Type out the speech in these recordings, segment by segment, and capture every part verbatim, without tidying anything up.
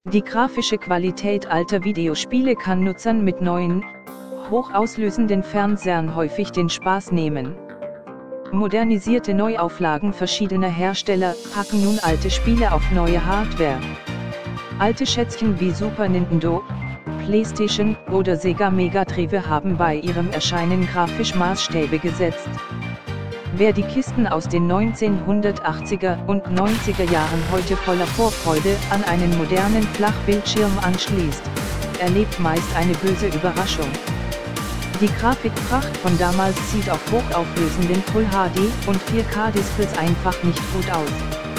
Die grafische Qualität alter Videospiele kann Nutzern mit neuen, hochauslösenden Fernsehern häufig den Spaß nehmen. Modernisierte Neuauflagen verschiedener Hersteller packen nun alte Spiele auf neue Hardware. Alte Schätzchen wie Super Nintendo, PlayStation oder Sega Mega Drive haben bei ihrem Erscheinen grafisch Maßstäbe gesetzt. Wer die Kisten aus den neunzehnhundertachtziger und neunziger Jahren heute voller Vorfreude an einen modernen Flachbildschirm anschließt, erlebt meist eine böse Überraschung. Die Grafikpracht von damals sieht auf hochauflösenden Full H D und vier K Displays einfach nicht gut aus.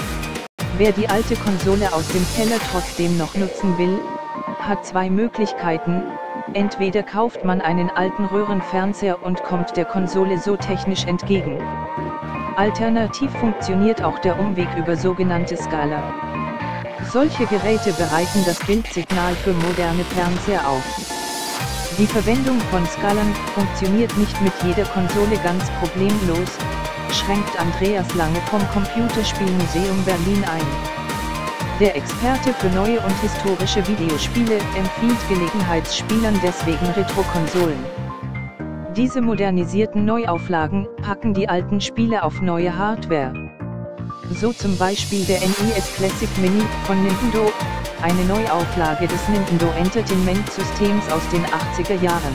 Wer die alte Konsole aus dem Keller trotzdem noch nutzen will, hat zwei Möglichkeiten: Entweder kauft man einen alten Röhrenfernseher und kommt der Konsole so technisch entgegen. Alternativ funktioniert auch der Umweg über sogenannte Scala. Solche Geräte bereiten das Bildsignal für moderne Fernseher auf. Die Verwendung von Scalern funktioniert nicht mit jeder Konsole ganz problemlos, schränkt Andreas Lange vom Computerspielmuseum Berlin ein. Der Experte für neue und historische Videospiele empfiehlt Gelegenheitsspielern deswegen Retro-Konsolen. Diese modernisierten Neuauflagen packen die alten Spiele auf neue Hardware. So zum Beispiel der N E S Classic Mini von Nintendo, eine Neuauflage des Nintendo Entertainment Systems aus den achtziger Jahren.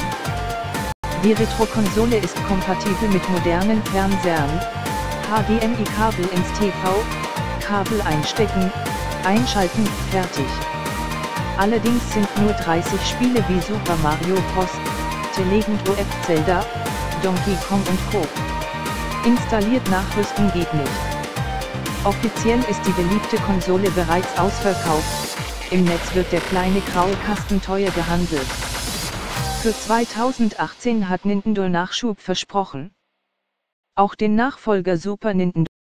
Die Retro-Konsole ist kompatibel mit modernen Fernsehern, H D M I-Kabel ins T V, Kabel einstecken, einschalten, fertig. Allerdings sind nur dreißig Spiele wie Super Mario Bros., The Legend of Zelda, Donkey Kong und Co. installiert. Nachrüsten geht nicht. Offiziell ist die beliebte Konsole bereits ausverkauft, im Netz wird der kleine graue Kasten teuer gehandelt. Für zweitausendachtzehn hat Nintendo Nachschub versprochen. Auch den Nachfolger Super Nintendo